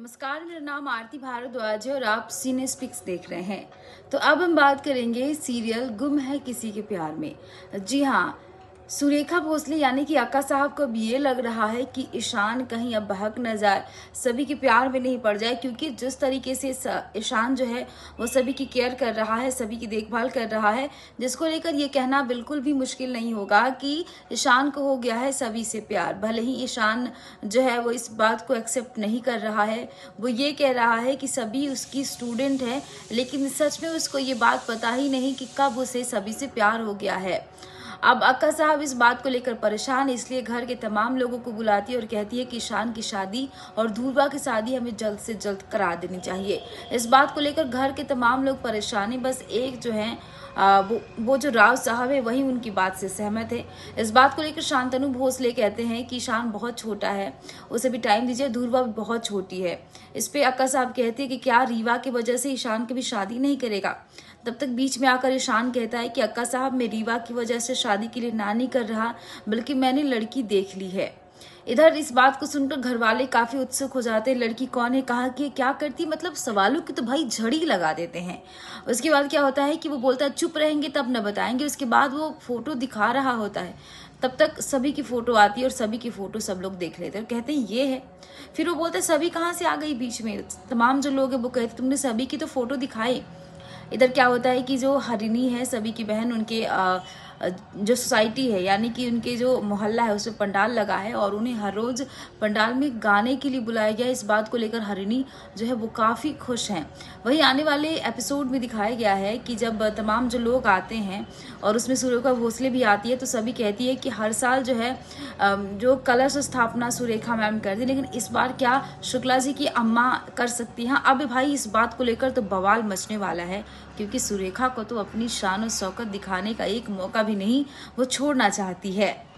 नमस्कार, मेरा नाम आरती भारद्वाज है और आप सिनेस्पिक्स देख रहे हैं। तो अब हम बात करेंगे सीरियल गुम है किसी के प्यार में। जी हाँ, सुरेखा भोसले यानी कि अक्का साहब को भी ये लग रहा है कि ईशान कहीं अब बहक न जाए, सभी के प्यार में नहीं पड़ जाए, क्योंकि जिस तरीके से ईशान जो है वो सभी की केयर कर रहा है, सभी की देखभाल कर रहा है, जिसको लेकर ये कहना बिल्कुल भी मुश्किल नहीं होगा कि ईशान को हो गया है सभी से प्यार। भले ही ईशान जो है वो इस बात को एक्सेप्ट नहीं कर रहा है, वो ये कह रहा है कि सभी उसकी स्टूडेंट है, लेकिन सच में उसको ये बात पता ही नहीं कि कब उसे सभी से प्यार हो गया है। अब अक्का साहब इस बात को लेकर परेशान है, इसलिए घर के तमाम लोगों को बुलाती है और कहती है कि ईशान की शादी और ध्रुवा की शादी हमें जल्द से जल्द करा देनी चाहिए। इस बात को लेकर घर के तमाम लोग परेशान हैं, बस एक जो है वो जो राव साहब है वही उनकी बात से सहमत है। इस बात को लेकर शांतनु भोसले कहते हैं कि ईशान बहुत छोटा है, उसे भी टाइम दीजिए, ध्रुवा भी बहुत छोटी है। इस पे अक्का साहब कहते हैं कि क्या रीवा की वजह से ईशान की भी शादी नहीं करेगा। तब तक बीच में आकर ईशान कहता है कि अक्का साहब, मैं रीवा की वजह से शादी के लिए ना नहीं कर रहा, बल्कि मैंने लड़की देख ली है। इधर इस बात को सुनकर घर वाले काफी उत्सुक हो जाते हैं। लड़की कौन है, कहाँ की, क्या करती, मतलब सवालों की तो भाई झड़ी लगा देते हैं। उसके बाद क्या होता है कि वो बोलता है चुप रहेंगे तब न बताएंगे। उसके बाद वो फोटो दिखा रहा होता है, तब तक सभी की फोटो आती है और सभी की फोटो सब लोग देख लेते हैं और कहते हैं ये है। फिर वो बोलते हैं सभी कहाँ से आ गई बीच में, तमाम जो लोग है वो कहते तुमने सभी की तो फोटो दिखाई। इधर क्या होता है कि जो हरिणी है, सभी की बहन, उनके जो सोसाइटी है यानी कि उनके जो मोहल्ला है उसमें पंडाल लगा है और उन्हें हर रोज पंडाल में गाने के लिए बुलाया गया। इस बात को लेकर हरिणी जो है वो काफ़ी खुश हैं। वही आने वाले एपिसोड में दिखाया गया है कि जब तमाम जो लोग आते हैं और उसमें सुरेखा भोसले भी आती है, तो सभी कहती है कि हर साल जो है जो कलश स्थापना सुरेखा मैम करती है, लेकिन इस बार क्या शुक्ला जी की अम्मा कर सकती हैं। अब भाई इस बात को लेकर तो बवाल मचने वाला है, क्योंकि सुरेखा को तो अपनी शान और शौकत दिखाने का एक मौका भी नहीं वो छोड़ना चाहती है।